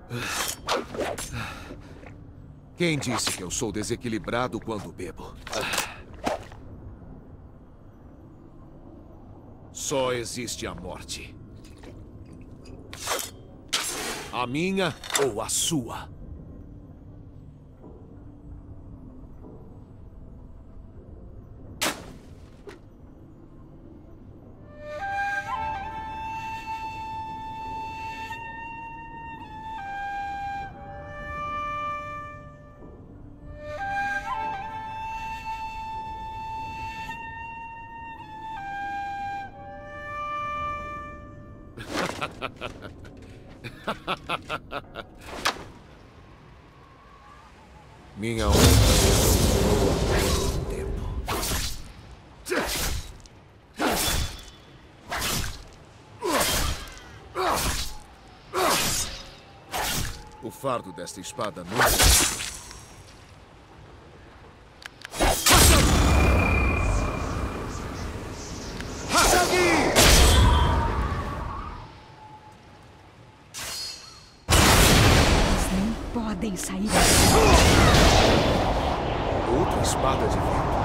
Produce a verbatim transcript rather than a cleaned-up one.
Quem disse que eu sou desequilibrado quando bebo? Só existe a morte. A minha ou a sua? Minha honra durou há tempo. O fardo desta espada nunca... Podem sair. Outra espada de vento.